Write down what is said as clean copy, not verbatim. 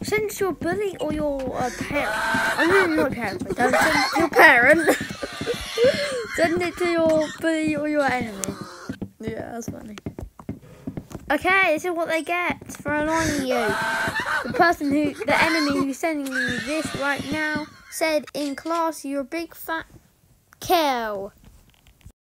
Send it to your bully or your parent. I mean, not parent. Don't send it to your parent. Send it to your bully or your enemy. Yeah, that's funny. Okay, this is what they get for annoying you. The enemy who's sending you this right now said in class, you're a big fat cow.